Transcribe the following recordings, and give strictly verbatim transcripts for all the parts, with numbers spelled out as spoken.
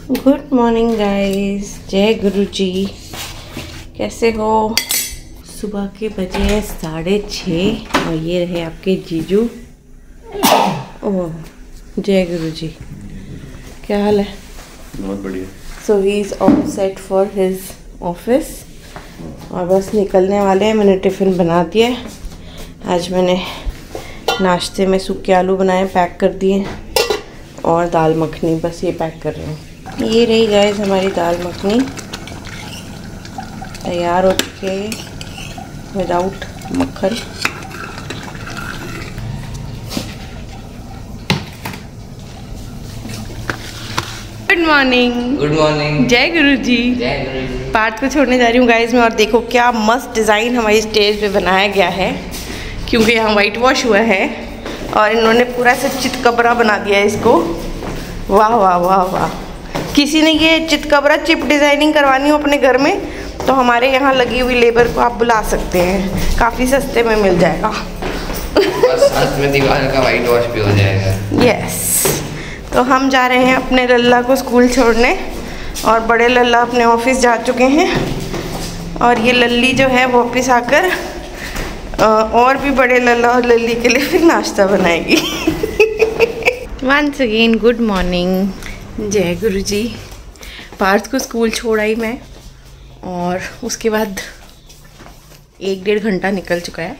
Good morning guys, जय गुरु जी। कैसे हो? सुबह के बजे हैं साढ़े छः और ये रहे आपके जीजू। ओह, जय गुरु जी। क्या हाल है? बहुत बढ़िया। So he is all set for his office और बस निकलने वाले हैं। मैंने टिफ़िन बना दिया है। आज मैंने नाश्ते में सूखे आलू बनाए, पैक कर दिए, और दाल मखनी बस ये पैक कर रही हूँ। ये रही गाइस हमारी दाल मखनी, तैयार हो चुके हैं विदाउट मक्खन। Good morning. Good morning. जय गुरु जी। जय गुरु जी। पार्ट को छोड़ने जा रही हूँ गाइस मैं, और देखो क्या मस्त डिज़ाइन हमारी स्टेज पे बनाया गया है, क्योंकि यहाँ वाइट वॉश हुआ है और इन्होंने पूरा से चितकबरा बना दिया है इसको। वाह वाह वाह वाह। किसी ने ये चितकबरा चिप डिज़ाइनिंग करवानी हो अपने घर में तो हमारे यहाँ लगी हुई लेबर को आप बुला सकते हैं, काफ़ी सस्ते में मिल जाएगा। बस साथ में दीवार का वाइट वॉश भी हो जाएगा। यस। तो हम जा रहे हैं अपने लल्ला को स्कूल छोड़ने और बड़े लल्ला अपने ऑफिस जा चुके हैं, और ये लल्ली जो है वापस आकर और भी बड़े लल्ला और लल्ली के लिए फिर नाश्ता बनाएगी। वंस अगेन गुड मॉर्निंग, जय गुरु जी। पार्थ को स्कूल छोड़ आई मैं और उसके बाद एक डेढ़ घंटा निकल चुका है।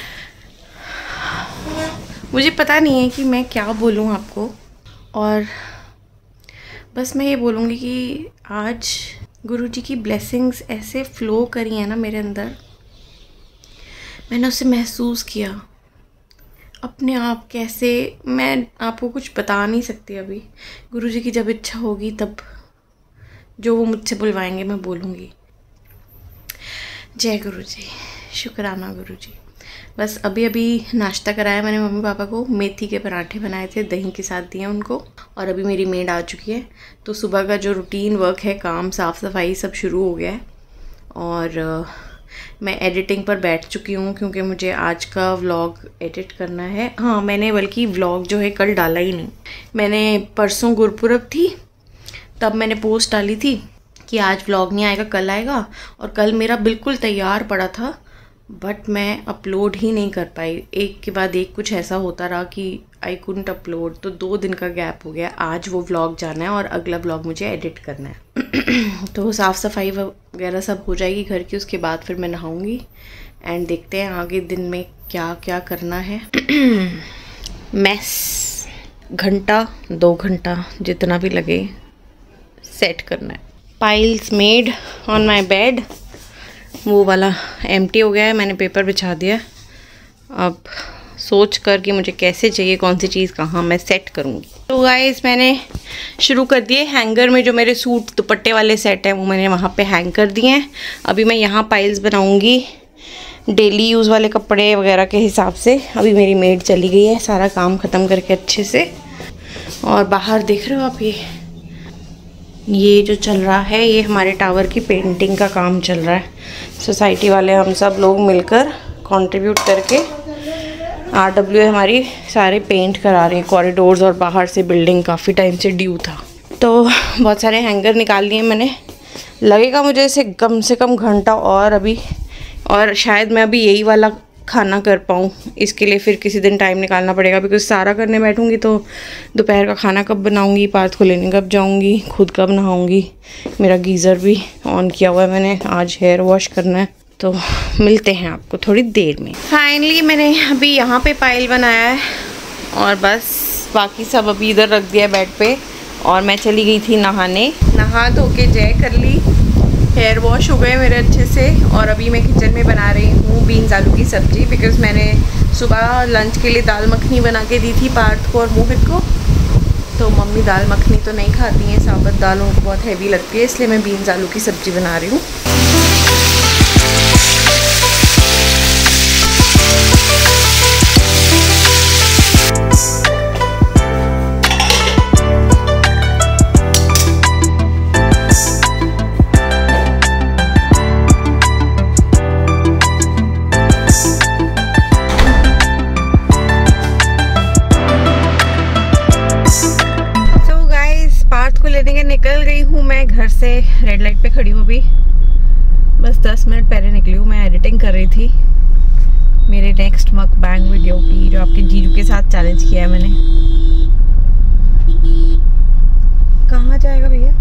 मुझे पता नहीं है कि मैं क्या बोलूँ आपको, और बस मैं ये बोलूँगी कि आज गुरु जी की ब्लेसिंग्स ऐसे फ़्लो करी हैं ना मेरे अंदर, मैंने उसे महसूस किया अपने आप। कैसे मैं आपको कुछ बता नहीं सकती अभी। गुरु जी की जब इच्छा होगी तब जो वो मुझसे बुलवाएंगे मैं बोलूँगी। जय गुरु जी, शुक्राना गुरु जी। बस अभी अभी नाश्ता कराया मैंने मम्मी पापा को, मेथी के पराठे बनाए थे, दही के साथ दिए उनको, और अभी मेरी मेड आ चुकी है। तो सुबह का जो रूटीन वर्क है, काम साफ़ सफाई सब शुरू हो गया है, और मैं एडिटिंग पर बैठ चुकी हूँ क्योंकि मुझे आज का व्लॉग एडिट करना है। हाँ, मैंने बल्कि व्लॉग जो है कल डाला ही नहीं। मैंने परसों गुरपुरब थी तब मैंने पोस्ट डाली थी कि आज व्लॉग नहीं आएगा, कल आएगा, और कल मेरा बिल्कुल तैयार पड़ा था, बट मैं अपलोड ही नहीं कर पाई। एक के बाद एक कुछ ऐसा होता रहा कि आई कुडंट अपलोड, तो दो दिन का गैप हो गया। आज वो व्लॉग जाना है और अगला व्लॉग मुझे एडिट करना है। तो साफ़ सफाई वगैरह सब हो जाएगी घर की, उसके बाद फिर मैं नहाऊंगी एंड देखते हैं आगे दिन में क्या क्या करना है। मैस घंटा दो घंटा जितना भी लगे सेट करना है। Piles made on my bed, वो वाला एम्प्टी हो गया है, मैंने पेपर बिछा दिया। अब सोच कर कि मुझे कैसे चाहिए, कौन सी चीज़ कहाँ मैं सेट करूँगी। तो गाइस मैंने शुरू कर दिए हैंगर में, जो मेरे सूट दुपट्टे वाले सेट हैं वो मैंने वहाँ पे हैंग कर दिए हैं। अभी मैं यहाँ पाइल्स बनाऊँगी डेली यूज़ वाले कपड़े वगैरह के हिसाब से। अभी मेरी मेड चली गई है सारा काम ख़त्म करके अच्छे से, और बाहर देख रहे हो आप, ये ये जो चल रहा है ये हमारे टावर की पेंटिंग का काम चल रहा है। सोसाइटी वाले हम सब लोग मिलकर कंट्रीब्यूट करके आर डब्ल्यू हमारी सारे पेंट करा रहे हैं कॉरिडोर्स, और बाहर से बिल्डिंग काफ़ी टाइम से ड्यू था। तो बहुत सारे हैंगर निकाल लिए मैंने। लगेगा मुझे इसे कम से कम घंटा और अभी, और शायद मैं अभी यही वाला खाना कर पाऊँ। इसके लिए फिर किसी दिन टाइम निकालना पड़ेगा, बिकॉज सारा करने बैठूँगी तो दोपहर का खाना कब बनाऊँगी, पार्थ को लेने कब जाऊँगी, खुद कब नहाऊँगी। मेरा गीज़र भी ऑन किया हुआ है मैंने, आज हेयर वॉश करना है। तो मिलते हैं आपको थोड़ी देर में। फाइनली मैंने अभी यहाँ पे पाइल बनाया है, और बस बाकी सब अभी इधर रख दिया बेड पे, और मैं चली गई थी नहाने। नहा धो के जय कर ली, हेयर वॉश हो गए मेरे अच्छे से, और अभी मैं किचन में बना रही हूँ बीन्स आलू की सब्ज़ी, बिकॉज़ मैंने सुबह लंच के लिए दाल मखनी बना के दी थी पार्थ को और मोहित को। तो मम्मी दाल मखनी तो नहीं खाती हैं, साबुत दाल उनको बहुत हैवी लगती है, इसलिए मैं बीन्स आलू की सब्ज़ी बना रही हूँ। निकल गई साइड पे खड़ी हूँ अभी, बस दस मिनट पहले निकली हूँ। मैं एडिटिंग कर रही थी मेरे नेक्स्ट मकबैंग वीडियो की, जो आपके जीजू के साथ चैलेंज किया है मैंने। कहाँ जाएगा भैया?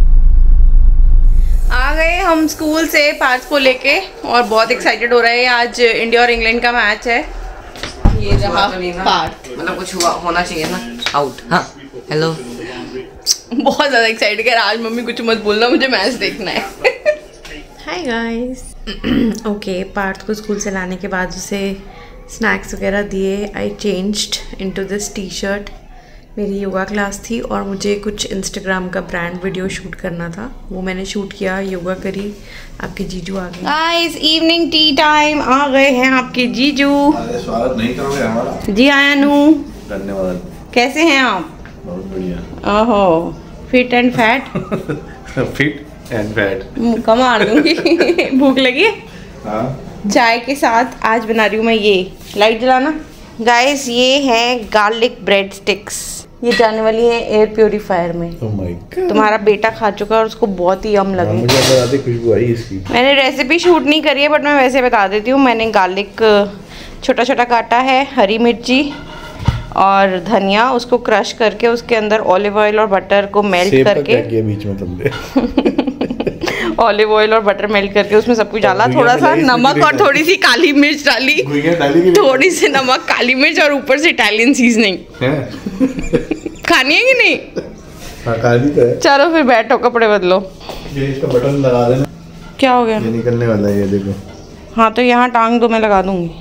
आ गए हम स्कूल से पार्थ को लेके और बहुत एक्साइटेड हो रहा है। आज इंडिया और इंग्लैंड का मैच है। ये रहा पार्थ, मतलब कुछ हुआ होना चाहिए ना, आउट। हाँ हेलो, बहुत ज़्यादा एक्साइटेड है। आज मम्मी कुछ मत बोलना, मुझे मैच देखना है। Hi guys. ओके, पार्थ को स्कूल से लाने के बाद उसे स्नैक्स वगैरह दिए। I changed into this T shirt. मेरी योगा क्लास थी और मुझे कुछ इंस्टाग्राम का ब्रांड वीडियो शूट करना था, वो मैंने शूट किया, योगा करी। आपके जीजू आ गए। गाइस इवनिंग टी टाइम, आ गए हैं आपके जीजू। स्वागत नहीं करोगे हमारा? जी आयानू, धन्यवाद। कैसे हैं आप? बहुत बढ़िया। ओहो, fit and fat. Fit and fat. मुक्का मार दूंगी। भूख लगी है? हाँ। चाय के साथ आज बना रही हूँ मैं ये, लाइट जलाना। गाइस ये है गार्लिक ब्रेड स्टिक्स, ये जाने वाली है एयर प्योरीफायर में। oh my God। तुम्हारा बेटा खा चुका है और उसको बहुत ही यम लगे। मुझे बता दे, खुशबू आई इसकी। मैंने रेसिपी शूट नहीं करी है बट मैं वैसे बता देती हूँ। मैंने गार्लिक छोटा छोटा काटा है, हरी मिर्ची और धनिया, उसको क्रश करके उसके अंदर ऑलिव ऑयल और बटर को मेल्ट करके, बीच में तुमने ऑलिव ऑयल और बटर मेल्ट करके उसमें सब कुछ डाला, थोड़ा सा नमक और थोड़ी सी काली मिर्च डाली, थोड़ी सी नमक, काली मिर्च और ऊपर से इटालियन सीजनिंग। खानी है कि नहीं? हाँ, खानी तो है। चलो फिर बैठो, कपड़े बदलो। ये इसका बटन लगा देना। क्या हो गया? ये निकलने वाला है, ये देखो। हाँ तो यहाँ टांग दो, मैं लगा दूंगी।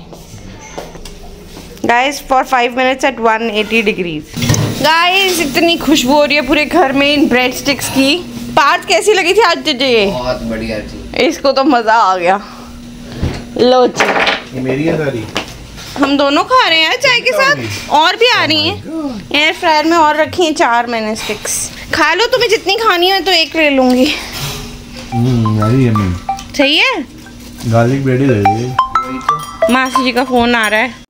Guys for five minutes at one eighty degrees. Guys इतनी खुशबू हो रही है पूरे घर में इन ब्रेड स्टिक्स की। पार्थ कैसी लगी थी आज तुझे? बहुत बढ़िया थी। इसको तो मजा आ गया। लो जी, ये मेरी है सारी। हम दोनों खा रहे हैं चाय के साथ, और भी आ रही हैं। एयर फ्रायर में और रखी हैं चार मैंने स्टिक्स। खा लो, तुम्हें जितनी खानी है तो एक ले लूंगी। हम्म, सही है। गार्लिक ब्रेड ही ले लीजिए। मासी जी का फोन आ रहा है।